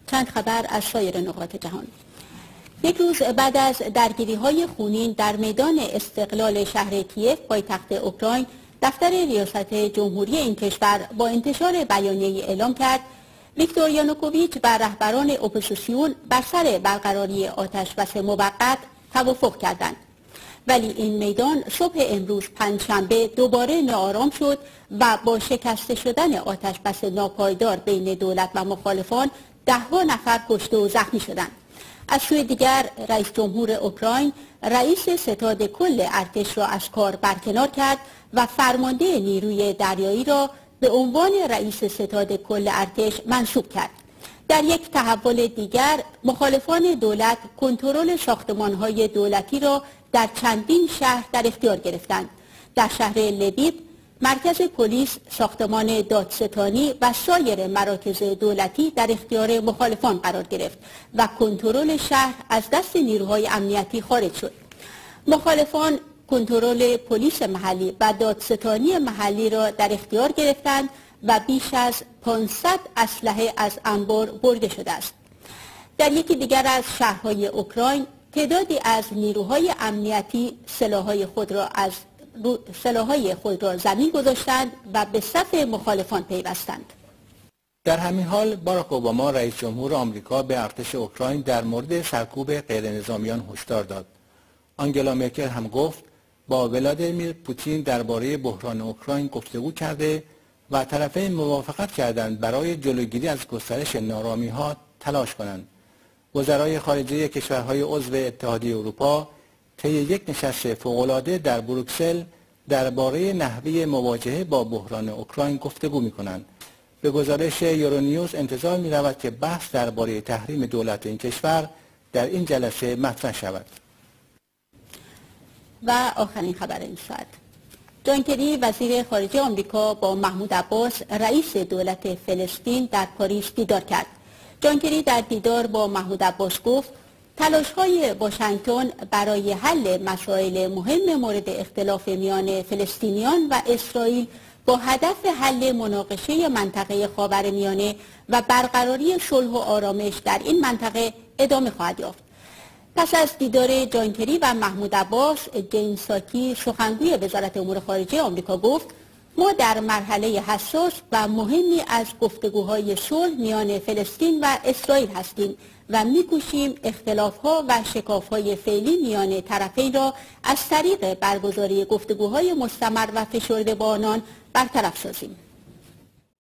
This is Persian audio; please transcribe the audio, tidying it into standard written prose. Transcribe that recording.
چند خبر از سایر نقاط جهان. یک روز بعد از درگیری‌های خونین در میدان استقلال شهر کیف پایتخت اوکراین، دفتر ریاست جمهوری این کشور با انتشار بیانیه‌ای اعلام کرد ویکتور یانوکوویچ و رهبران اپوزیسیون بر سر برقراری آتش‌بس موقت توافق کردند. ولی این میدان صبح امروز پنجشنبه دوباره ناآرام شد و با شکسته شدن آتش‌بس ناپایدار بین دولت و مخالفان ده‌ها نفر کشته و زخمی شدند. از سوی دیگر رئیس جمهور اوکراین رئیس ستاد کل ارتش را از کار برکنار کرد و فرمانده نیروی دریایی را به عنوان رئیس ستاد کل ارتش منصوب کرد. در یک تحول دیگر مخالفان دولت کنترل ساختمان‌های دولتی را در چندین شهر در اختیار گرفتند. در شهر لویو مرکز پلیس، ساختمان دادستانی و سایر مراکز دولتی در اختیار مخالفان قرار گرفت و کنترل شهر از دست نیروهای امنیتی خارج شد. مخالفان کنترل پلیس محلی و دادستانی محلی را در اختیار گرفتند و بیش از 500 اسلحه از انبار برده شده است. در یکی دیگر از شهرهای اوکراین تعدادی از نیروهای امنیتی سلاح‌های خود را زمین گذاشتند و به صف مخالفان پیوستند. در همین حال باراک اوباما رئیس جمهور آمریکا به ارتش اوکراین در مورد سرکوب غیرنظامیان هشدار داد. آنگلا مرکل هم گفت با ولادیمیر پوتین درباره بحران اوکراین گفتگو کرده و طرفین موافقت کردند برای جلوگیری از گسترش نارامی‌ها تلاش کنند. وزرای خارجه کشورهای عضو اتحادیه اروپا طی یک نشست فوق‌العاده در بروکسل درباره نحوه مواجهه با بحران اوکراین گفتگو می‌کنند. به گزارش یورونیوز انتظار می‌رود که بحث درباره تحریم دولت این کشور در این جلسه مطرح شود. و آخرین خبر این ساعت: جان کری وزیر خارجه آمریکا با محمود عباس رئیس دولت فلسطین در پاریس دیدار کرد. جان کری در دیدار با محمود عباس گفت تلاش‌های واشنگتن برای حل مسائل مهم مورد اختلاف میان فلسطینیان و اسرائیل با هدف حل مناقشه منطقه خاورمیانه و برقراری صلح و آرامش در این منطقه ادامه خواهد یافت. پس از دیدار جان کری و محمود عباس، جین ساکی سخنگوی وزارت امور خارجه آمریکا گفت ما در مرحله حساس و مهمی از گفتگوهای صلح میان فلسطین و اسرائیل هستیم و می‌کوشیم اختلاف‌ها و شکاف‌های فعلی میان طرفین را از طریق برگزاری گفتگوهای مستمر و فشرده با آنان برطرف سازیم.